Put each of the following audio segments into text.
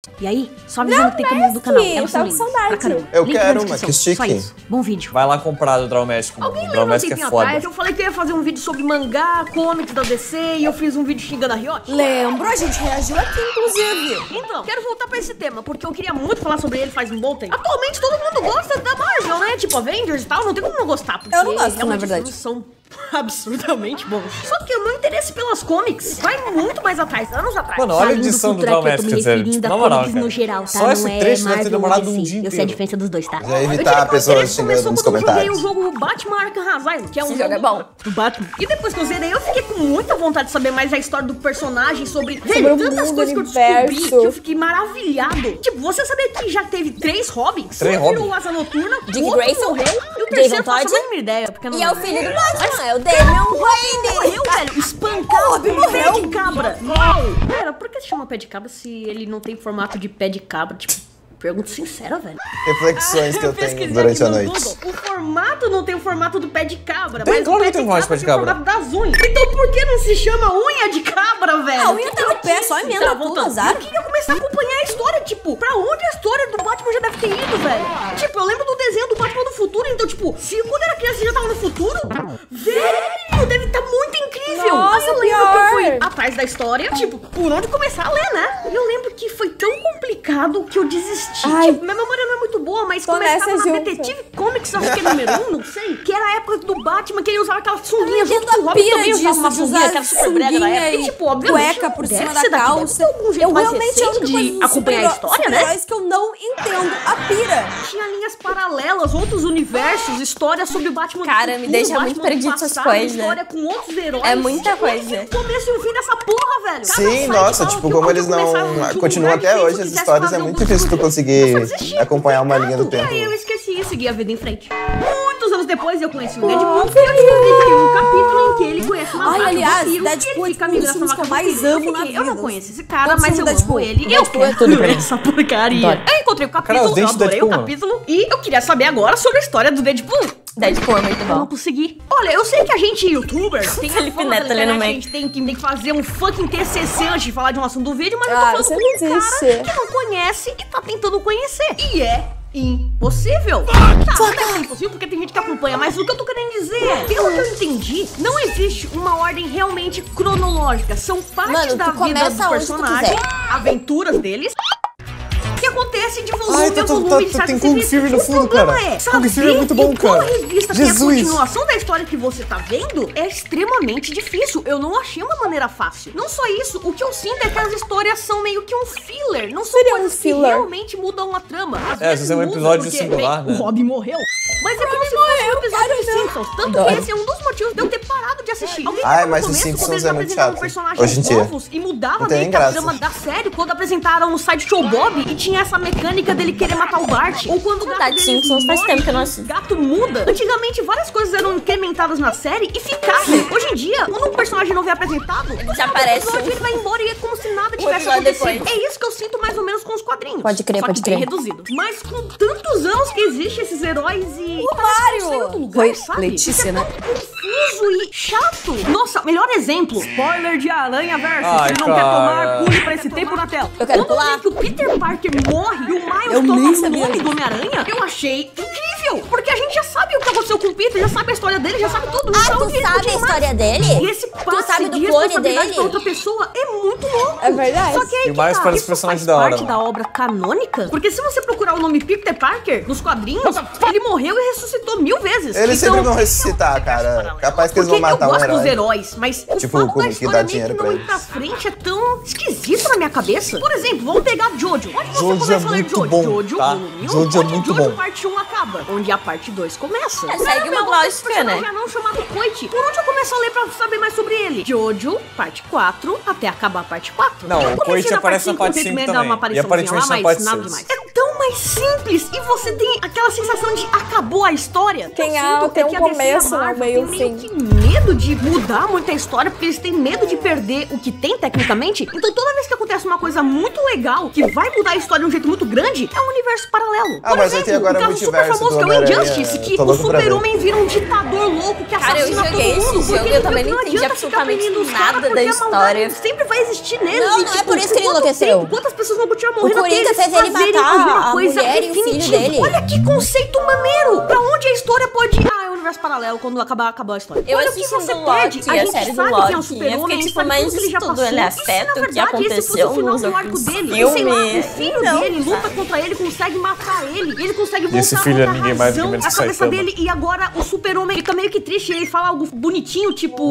E aí, só avisando que tem camisa do canal. Elas são lindas pra caramba. Eu Link na quero uma, descrição. que chique. Só isso. Bom vídeo. Vai lá comprar do Draw Magic. Alguém O lembra Draw um Magic é tempinho foda. atrás? Eu falei que eu ia fazer um vídeo sobre mangá, comics da DC e eu fiz um vídeo xingando a Riot? Lembro, a gente reagiu aqui, inclusive. Então, quero voltar pra esse tema, porque eu queria muito falar sobre ele faz um bom tempo. Atualmente todo mundo gosta da Marvel, né? Tipo Avengers e tal, não tem como não gostar. Porque Eu não gosto, na realmente verdade. Os filmes são absurdamente bons. Só que o meu interesse pelas comics vai muito mais atrás, anos atrás. Mano, olha a Saindo edição do cultura Draw que eu tô Magic, me quer dizer, referindo tipo, a na moral, comics cara. no geral, tá? Só esse Não é trecho deve ter Marvel demorado ou um DC. dia Eu sei a inteiro. diferença dos dois, tá? Já evitar a pessoa xingando nos Começou quando eu comentários. joguei o jogo Batman Arkham Asylum, que é um Esse jogo é bom. do Batman. E depois que eu zerei, eu fiquei com muita vontade de saber mais a história do personagem, sobre o tantas mundo, coisas que eu universo. descobri, que eu fiquei maravilhado. Tipo, você sabia que já teve 3 Robins? Três Um virou Robins? o Asa Noturna, Dick o outro Grayson, morreu, e o Jason terceiro faço a Todd. mínima ideia, porque não E é o filho do Batman, é o Damian Robin Wayne. morreu, velho, espancado Robin com morreu. pé de cabra. Não. Pera, por que se chama pé de cabra se ele não tem formato de pé de cabra? Tipo, pergunta sincera, velho. Reflexões que eu pesquisei tenho durante a aqui no noite. Google. O formato não tem o formato do pé de cabra, Tem, mas claro o pé que tem de formato cabra de tem o cabra. formato das unhas. Então por que não se chama unha de cabra, velho? A unha tá no pé, só emenda Tá, tudo, voltando. azar. Eu queria começar a acompanhar a história, tipo, pra onde a história do Batman já deve ter ido, velho? Tipo, eu lembro do desenho do Batman do futuro, então, tipo, se quando era criança já tava no futuro, velho, deve estar muito incrível. Nossa, Aí eu lembro que pior. eu fui atrás da história, tipo, por onde começar a ler, né? E eu lembro que foi tão complicado que eu desisti. Ai. Tipo, minha memória não é muito boa, mas Tô começava nessa na junto. Detetive Comics, acho que é número 1, não sei. Que era a época do Batman, que ele usava aquela sunguinha Eu junto entendo com o a Robin pira também usava disso, uma de sunguinha, usar que era super brega da sunguinha época. e E, tipo, obviamente, cueca por deve cima da ser daqui, deve calça. ter algum jeito Eu mais realmente é a recente única coisa de dos acompanhar a história, né? super-heróis que eu não entendo a pira. Tinha linhas paralelas, outros universos, histórias sobre o Batman do Cara, me futuro, deixa Batman muito do perdido essas passado, coisas. história com outros heróis. É muita coisa. O começo e o fim dessa porra, velho. Cada Sim, site nossa, fala tipo, que como pode eles não começar de um continuam lugar até diferente, hoje se as quisesse histórias, fazer é muito algum difícil tu estudo. conseguir Eu só desisti, acompanhar uma linha do E tempo. aí eu esqueci e segui a vida em frente. Muitos anos depois eu conheci o Deadpool, e eu descobri um capítulo em que ele conhece uma Ai, vaca aliás, vampiro, Deadpool e ele fica é um amigo dos dessa filmes que vaca eu mais vampiro. amo na Eu não vida. conheço esse cara, Todos mas são eu Deadpool. amo ele. Eu Deadpool é quero tudo pra ler mim. essa porcaria. Adoro. Eu encontrei o Cara, capítulo, os eu dentes do adorei o Deadpool, capítulo, e eu queria saber agora sobre a história do Deadpool. Deadpool é muito Eu não bom. consegui. Olha, eu sei que a gente, youtuber, tem a Felipe fama Neto da ali no internet, a meio. gente tem que fazer um fucking TCC antes de falar de um assunto do vídeo, mas eu tô Ah, falando isso com não um cara existe. que não conhece e tá tentando conhecer. E é impossível. Tá, não é impossível porque tem gente que acompanha, mas o que eu tô querendo dizer é, pelo que eu entendi, não existe uma ordem realmente cronológica. São partes Mano, da tu vida começa do onde tu personagem, quiser. aventuras deles, que acontece de volume Ai, a volume de tem certas Kung revistas. Fury no O fundo, problema cara. é, Kung Fury é muito bom, que quando cara. a revista tem a Jesus. continuação da história que você tá vendo, é extremamente difícil. Eu não achei uma maneira fácil. Não só isso, o que eu sinto é que as histórias são meio que um filler. Não são Seria um coisas que filler. realmente mudam a trama. Às É, vezes às vezes é um muda episódio porque, singular, bem, né? o Robin morreu. Mas é como se fosse um episódio de Simpsons. Tanto que esse é um dos motivos de eu ter parado de assistir. Alguém Ai, lembra mas no os começo, Simpsons quando eles é muito apresentavam chato. personagens Hoje em dia. novos e mudava Não tem meio que a graça. trama da série quando apresentaram o Sideshow Bob e tinha essa mecânica dele querer matar o Bart. Ou quando o gato Verdade, deles Simpsons faz morre, tempo que eu não o assisto. gato muda. Antigamente várias coisas eram incrementadas na série e ficavam. Hoje em dia, quando um personagem novo é apresentado, Já aparece episódio, um- ele vai embora e é como se nada tivesse episódio acontecido. depois. É isso que eu sinto mais ou menos com os quadrinhos. Pode crer, Só pode que bem crer. reduzido. Mas com tantos anos que existem esses heróis e... O parece que Mário! não sai em outro lugar, Foi sabe? Letícia, Isso é né? tão confuso e chato. Nossa, melhor exemplo. Spoiler de Aranha Verso. Ai, Se não quer cara. tomar, pule pra esse tempo na tela. Eu quero Quando eu pular. vi que o Peter Parker morre e o Miles Eu toma nem o sabia nome disso. do Homem-Aranha, eu achei incrível. Porque a gente já sabe o que aconteceu com o Peter, já sabe a história dele, já sabe tudo. Ah, Então, tu ele sabe a continua. história E dele? esse Tu passe sabe do de clone responsabilidade dele? pra outra pessoa é muito louco. É verdade. Só que aí E o Miles parece isso personagem faz da hora, parte mano. da obra canônica? Porque se você procurar o nome Peter Parker nos quadrinhos, ele morreu e ressuscitou 1000 vezes. Eles Então, sempre vão ressuscitar, cara. Capaz que eles vão porque matar eu um gosto dos herói. heróis, mas o Tipo, fato como da que história dá meio dinheiro que pra não ir eles. pra frente é tão esquisito na minha cabeça. Por exemplo, vamos pegar Jojo. Onde você Jojo começa é a ler muito Jojo? bom, Jojo, tá? volume 1, Jojo é onde muito Jojo bom. parte 1 acaba, onde a parte 2 começa. É, segue uma lógica, né? Já não chamado Koichi. Por onde eu começo a ler pra saber mais sobre ele? Jojo, parte 4, até acabar a parte 4. Não, Eu o comecei Koichi aparece na parte cinco, 5 tentei dar também. uma E apariçãozinha aparentemente lá, na mas parte nada 6. demais. É tão mais mais simples e você tem aquela sensação de acabou a história. Tem Que a DC e a começo, Marvel meio, tem meio fim. que medo de mudar muito a história, porque eles têm medo de perder o que tem tecnicamente. Então toda vez que acontece uma coisa muito legal, que vai mudar a história de um jeito muito grande, é um universo paralelo. Ah, mas vai ter agora um caso super multiverso famoso que é do o Homem-Aranha. Injustice, que Tô o louco pra ver. Super-Homem vira um ditador louco que Cara, eu assassina todo joguei esse mundo. jogo, porque eu também não não entendi adianta ficar absolutamente punindo os nada caras, da porque a maldade história. sempre vai existir neles. Não, e, não é por isso que ele quanto enlouqueceu. tempo, quantas pessoas vão continuar morrendo até Coringa eles fez ele fazerem matar alguma a coisa mulher e o filho definitiva. dele. Olha que conceito maneiro. Pra onde a história pode ir? Ah, é um universo paralelo quando acabou a história. Eu Olha o que assisti você do perde. Loki, A a gente série do sabe quem é o Loki. Eu Super-Homem, fiquei, tipo, sabe mas tudo que ele já tudo passou. ele E se, afeta na o que verdade, esse fosse o aconteceu final nos do arco outros dele? filmes. E sei lá, o filho Não, dele luta sabe? contra ele, consegue matar ele. E ele consegue voltar esse filho é contra a ninguém mais, ninguém razão, menos a que cabeça Saitama. dele. E agora o Super-Homem fica meio que triste. Ele fala algo bonitinho, tipo...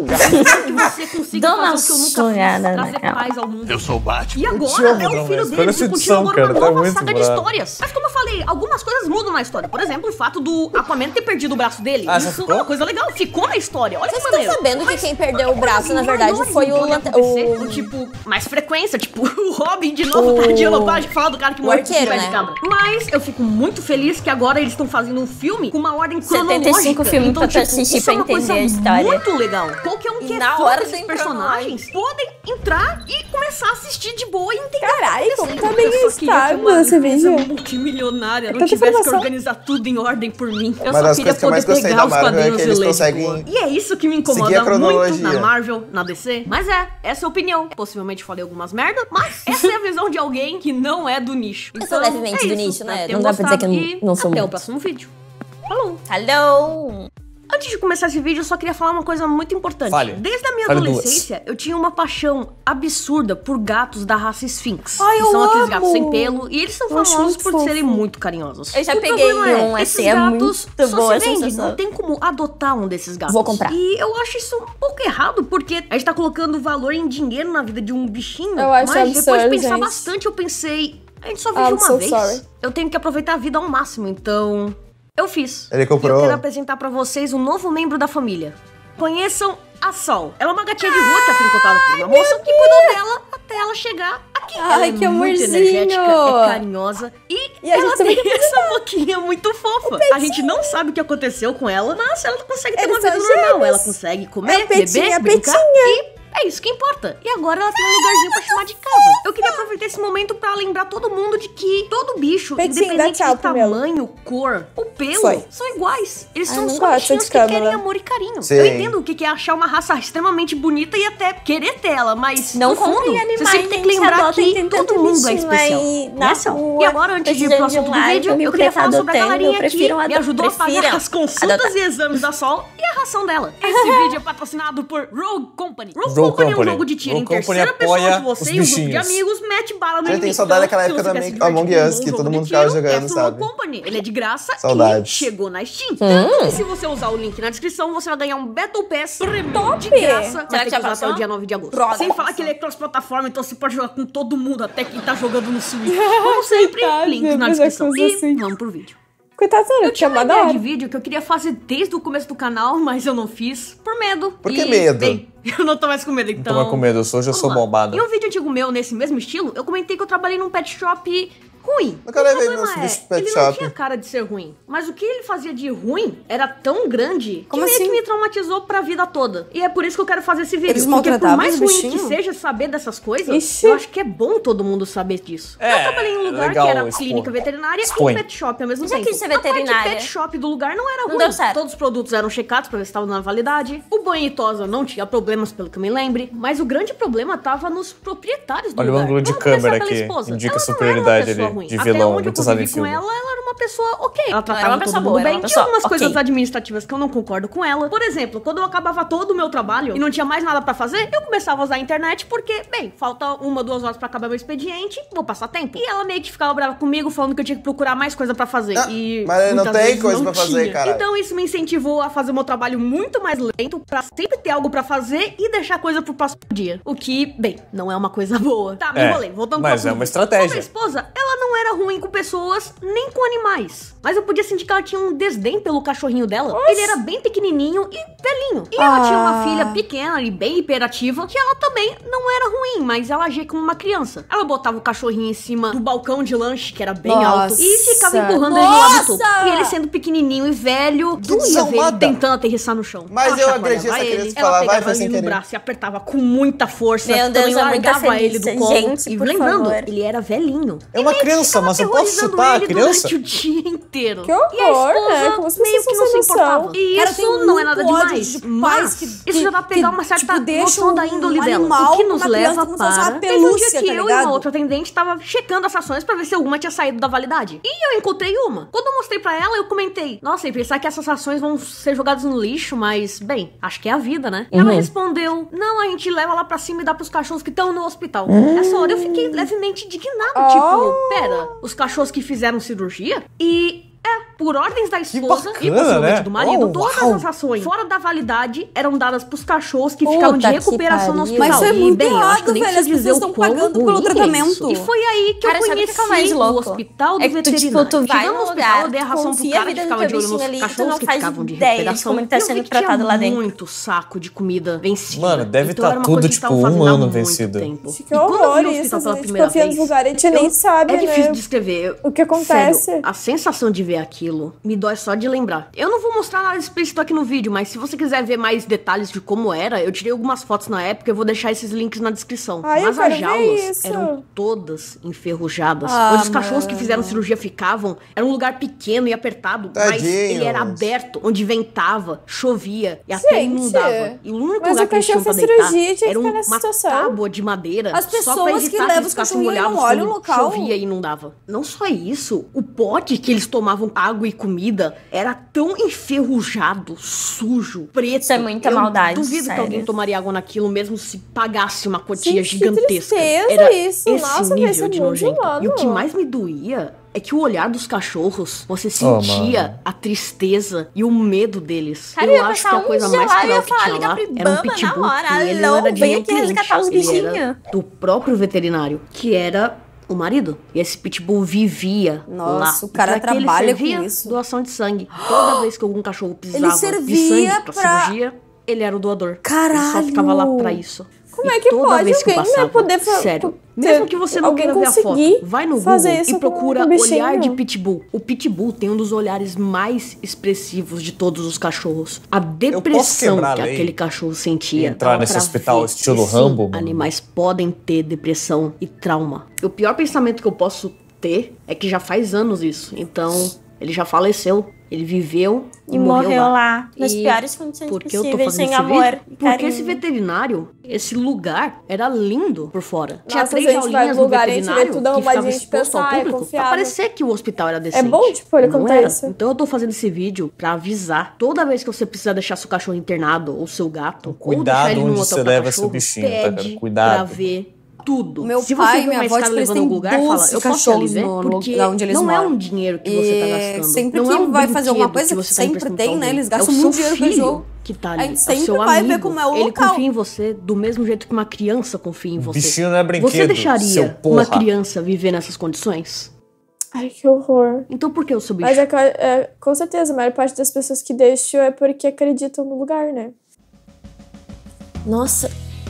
que você consiga Dá fazer uma o que eu nunca fiz, sonhada na trazer cara. paz ao mundo. Eu sou o Batman. E agora te amo, é o Dom filho Mestre. dele Olha que essa continua edição, agora cara, uma tá nova muito saga de bravo. histórias. Mas como eu falei, algumas coisas mudam na história. Por exemplo, o fato do Aquaman ter perdido o braço dele. Ah, já Isso é ficou? uma coisa legal. Ficou na história. Olha Vocês que estão maneiro. sabendo que Mas quem perdeu o braço, na coisas verdade, maiores foi podem o acontecer com, tipo, mais frequência. Tipo, o Robin de novo, tadinho, não para de falar do cara que morreu com arqueiro, pé de né? cabra. Mas eu fico muito feliz que agora eles estão fazendo um filme com uma ordem 75 cronológica. filmes Então, pra tu tipo, assistir isso é uma pra entender coisa a história. muito legal. Qualquer um E que é na fã ordem desses personagens podem entrar e começar a assistir de boa e entender. Caralho, o que como tá tá bem acontecendo. Eu só queria que estável uma esse empresa vídeo. multimilionária não tanta tivesse que informação. organizar tudo em ordem por mim. Eu Uma só das queria coisas que eu mais poder gostei pegar da os Marvel é quadrinhos que e eles ler de conseguem boa. E é isso que me seguir a incomoda muito cronologia. na Marvel, na DC. Mas essa é a opinião. Possivelmente falei algumas merda, mas essa é a visão de alguém que não é do nicho. Eu sou levemente é do isso. nicho, né? Espero que Não tenham dá pra dizer que eu gostado não e sou até o muito. próximo vídeo. Falou! Hello! Antes de começar esse vídeo, eu só queria falar uma coisa muito importante. Fale. Desde a minha Fale adolescência, eu tinha uma paixão absurda por gatos da raça Sphinx. Ai, que eu são aqueles amo! gatos sem pelo. E eles são Eu acho famosos muito por fofo. serem muito carinhosos. Eu já O peguei problema um, esses assim, é gatos muito só boa a se vende, sensação. não tem como adotar um desses gatos. Vou comprar. E eu acho isso um pouco errado, porque a gente tá colocando valor em dinheiro na vida de um bichinho. Eu acho mas depois de absurdo, pensar gente. bastante, eu pensei... A gente só vive I'm uma so vez. sorry. Eu tenho que aproveitar a vida ao máximo, então... Eu fiz. Ele comprou. E eu quero apresentar pra vocês um novo membro da família. Conheçam a Sol. Ela é uma gatinha de rua que foi encontrada por uma moça que cuidou dela até ela chegar aqui. Ai, Ela é que muito amorzinho. energética, é carinhosa E a ela gente também tem essa boquinha muito fofa. A gente não sabe o que aconteceu com ela, mas ela consegue ter Eles uma vida são normal. gêmeos. Ela consegue comer, É petinha, beber, é brincar petinha. e... É isso que importa. E agora ela tem um lugarzinho pra chamar de casa. Eu queria aproveitar esse momento pra lembrar todo mundo de que todo bicho, Petinho, independente dá tchau de primeiro. tamanho, cor ou pelo, Foi. são iguais. Eles Ai, são não só gosto bichinhos de que querem câmera. amor e carinho. Sim. Eu entendo o que é achar uma raça extremamente bonita e até querer ter ela, mas Não no fundo, comprem você animais, sempre tem que gente, lembrar adotem, que tem todo tanto mundo é bichinho especial. aí na Essa. rua, E agora, antes de ir pro precisando de assunto um do lar, vídeo, pra me eu queria falar cuidar, sobre a adotando, galerinha aqui prefiram que me ajudou a pagar prefiram as consultas adotar. e exames da Sol e a ração dela. Esse vídeo é patrocinado por Rogue Company. Rogue Rogue Company é um Company. jogo de tiro em Rogue Company terceira pessoa apoia que você os e um grupo de bichinhos. amigos mete bala no Eu tenho inimigo. saudade daquela Então, época se você também, quer se Among divertir Us, com um que jogo todo de mundo ficava tiro, jogando, essa sabe? Rogue Company. Ele é de graça Saudades. e chegou na Steam. Tanto que se você usar o link na descrição, você vai ganhar um Battle Pass premium de graça. Será Vai ter que já usar até passou? o dia 9 de agosto. Droga. Sem falar que ele é cross-plataforma, então você pode jogar com todo mundo, até quem tá jogando no Switch. Como sempre, Coitado, link na mas descrição. é coisa E assim. vamos pro vídeo. Coitado, Eu eu tinha uma tinha ideia de hora. vídeo que eu queria fazer desde o começo do canal, mas eu não fiz por medo. Por que E, medo? Bem, eu não tô mais com medo, Não então... tô mais com medo, hoje eu vamos sou lá. bombado. Em um vídeo antigo meu, nesse mesmo estilo, eu comentei que eu trabalhei num pet shop ruim. Eu quero O ver problema meus bichos pet ele não shop. tinha cara de ser ruim. Mas o que ele fazia de ruim era tão grande Como que meio assim? que me traumatizou pra vida toda. E é por isso que eu quero fazer esse vídeo. Eles porque por maltratavam mais os ruim que bichinhos? seja saber dessas coisas, Ixi. eu acho que é bom todo mundo saber disso. É, Eu trabalhei em um lugar legal que era expor. clínica veterinária Expõe. e pet shop ao mesmo Já tempo. quis ser A parte veterinária. pet shop do lugar não era Não ruim. deu certo. Todos os produtos eram checados pra ver se estavam na validade. O banho e tosa não tinha problemas, pelo que eu me lembre. Mas o grande problema tava nos proprietários do Olha o lugar. ângulo de Vamos começar câmera pela aqui, esposa. indica Ela a não superioridade era uma pessoa ali, ruim. de Até vilão, onde eu muito usado em convivi com filme. ela era uma pessoa ok. Ela Ela tratava era uma todo pessoa mundo boa, bem. era uma Tinha pessoa algumas ok. coisas administrativas que eu não concordo com ela. Por exemplo, quando eu acabava todo o meu trabalho e não tinha mais nada pra fazer, eu começava a usar a internet porque, bem, falta 1, 2 horas pra acabar meu expediente, vou passar tempo. E ela meio que ficava brava comigo, falando que eu tinha que procurar mais coisa pra fazer. Ah, E mas não muitas tem vezes coisa não pra fazer, tinha. caralho. Então isso me incentivou a fazer o meu trabalho muito mais lento, pra sempre ter algo pra fazer e deixar coisa pro próximo dia. O que, bem, não é uma coisa boa. Tá, me É, enrolei. Voltando mas pro é uma assunto. estratégia. Sobre a esposa, ela não era era ruim com pessoas, nem com animais. Mas eu podia sentir que ela tinha um desdém pelo cachorrinho dela. Ele era bem pequenininho e velhinho. E ela tinha uma filha pequena e bem hiperativa, que ela também não era ruim, mas ela agia como uma criança. Ela botava o cachorrinho em cima do balcão de lanche, que era bem alto, e ficava empurrando ele lá do topo. E ele sendo pequenininho e velho, doía ver ele tentando aterrissar no chão. Mas eu agredi essa criança e falava, vai, faz sem no querer. braço e apertava com muita força. Meu Deus, também é muita largava ele do felícia. colo. Gente, E por lembrando, favor. ele era velhinho. É uma criança, mas eu posso aterrorizando chutar a ele criança? durante o dia inteiro. Que horror, e a esposa né? Como as meio pessoas que não se sem noção. importava. E Cara, isso tem não é nada muito ódio demais. de pais Mas que- isso já dá pra pegar que, uma certa tipo, deixam noção da índole um dela. animal O que com nos uma criança leva como se fosse uma para... Teve um dia pelúcia, que tá eu e ligado? uma outra atendente tava checando as ações pra ver se alguma tinha saído da validade. E eu encontrei uma. Quando eu mostrei pra ela, eu comentei: nossa, e pensar que essas ações vão ser jogadas no lixo, mas, bem, acho que é a vida, né? Ela respondeu: não, a gente leva lá pra cima e dá pros cachorros que estão no hospital. Nessa hora eu fiquei levemente indignado, tipo, pera, os cachorros que fizeram cirurgia? E... por ordens da esposa e bacana, possivelmente né? do marido, Oh, todas uau. as ações fora da validade eram dadas pros cachorros que ficavam de Puta que recuperação no pariu. hospital. Mas isso é E, muito bem, eu acho que errado, eu nem velho. preciso As dizer pessoas o estão quão pagando pelo ruim é tratamento. isso. E foi aí que Cara, eu sabe o que conheci é o mais o louco? hospital do É que tu, veterinário. tipo, tu vai Chegando num no hospital, eu lugar, dei a ração pro confia cara a que vida do ficava teu de olho nos bichinho ali, tu cachorros não que faz ficavam de ideia de recuperação. como ele tá E eu sendo vi que tinha tratado lá dentro. muito saco de comida vencida. Mano, deve Então tá era uma tudo, coisa que tipo, estavam fazendo um há ano muito vencido. tempo. Que E quando eu vi horror o isso, hospital pela a gente primeira confia nos vez, lugares, a gente nem sabe, é difícil né? de descrever. O que acontece. Sério, a sensação de ver aquilo me dói só de lembrar. Eu não vou mostrar nada explícito aqui no vídeo, mas se você quiser ver mais detalhes de como era, eu tirei algumas fotos na época, eu vou deixar esses links na descrição. Ai, eu Mas quero as ver jaulas isso. eram todas enferrujadas. Ah, onde os cachorros que mano. fizeram cirurgia ficavam, era um lugar pequeno e apertado, mas ele era Tadinhos. aberto, onde ventava, chovia e até Gente, inundava. E o único mas lugar o que eles tinham cachorro pra fez deitar cirurgia, tinha que era ficar nessa uma situação. tábua de madeira. As só pra pessoas que evitar levam eles os ficassem cachorrinhos molhados não olham quando o local. chovia e inundava. Não só isso, o pote que eles tomavam água e comida era tão enferrujado, sujo, preto. Isso é muita Eu maldade, duvido sério. que alguém tomaria água naquilo mesmo se pagasse uma quantia Gente, que gigantesca. tristeza Era isso. esse Nossa, nível vai ser de muito nojento. humano. E o que mais me doía é que o olhar dos cachorros, você sentia mano. a tristeza e o medo deles. Cara, eu ia eu acho que passar a coisa um dia mais lá e cruel ia que falar, tinha liga lá pro era um Ibama pitbull, na hora. que ele não Alô, era de vem nenhum aqui cliente, resgatar os ele bichinhos. era do próprio veterinário, que era o marido. E esse pitbull vivia lá. Nossa, o cara Já que ele trabalha com servia isso. doação de sangue. Toda vez que algum cachorro precisava de servia sangue pra cirurgia, ele era o doador. Ele só Caralho! ficava lá pra isso. Como E é que toda pode vez que eu alguém, né, passava, poder sério, ter mesmo que você não alguém queira ver a foto, conseguir vai no fazer Google isso e com procura um bichinho? olhar de pitbull. O pitbull tem um dos olhares mais expressivos de todos os cachorros. A depressão quebrar a que lei aquele cachorro sentia. e entrar nesse pra hospital ver estilo que, sim, Rambo, mano? animais podem ter depressão e trauma. O pior pensamento que eu posso ter é que já faz anos isso. Então, ele já faleceu. Ele viveu E morreu lá. lá, nas E piores condições por que eu tô possíveis, fazendo sem esse amor vídeo? e Porque carinho. esse veterinário, esse lugar, era lindo por fora. Tinha Nossa, 3 a gente vai jaulinhas no no lugar, a gente vê veterinário tudo que ficava arrumadinho, a gente exposto ao pensa, ah, é público pra confiável. parecer que o hospital era decente. bom, tipo, ele Não contar era. isso. Então eu tô fazendo esse vídeo pra avisar. Toda vez que você precisar deixar seu cachorro internado ou seu gato, ou Cuidado deixar ele num onde hotel você pra leva esse cachorro, bichinho, tá, cara? pede Cuidado. pra ver tudo. O meu Se pai você e vê minha uma avó, escada tipo, eles levando algum têm lugar, fala, 12 eu posso ir ali cachorros ver, no porque lugar onde eles não é moram. um dinheiro que você tá E gastando. sempre não que é um vai fazer uma brinquedo coisa, que que você tá sempre emprestando tem, pra né? alguém. Eles É o gastam seu muito dinheiro com o filho jogo. que tá A ali. gente É o sempre seu vai ver amigo. como é o Ele local. confia em você do mesmo jeito que uma criança confia em você. Bichinho não é brinquedo, Você deixaria seu porra. uma criança viver nessas condições? Ai, que horror. Então por que o seu bicho? Mas com certeza, a maior parte das pessoas que deixam é porque acreditam no lugar, né? Nossa,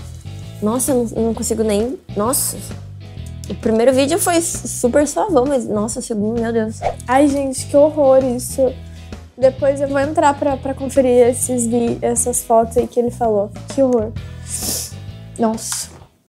eu não consigo nem... Nossa, o primeiro vídeo foi super suavão, mas nossa, o segundo, meu Deus. Ai, gente, que horror isso. Depois eu vou entrar pra conferir essas fotos aí que ele falou. Que horror. Nossa.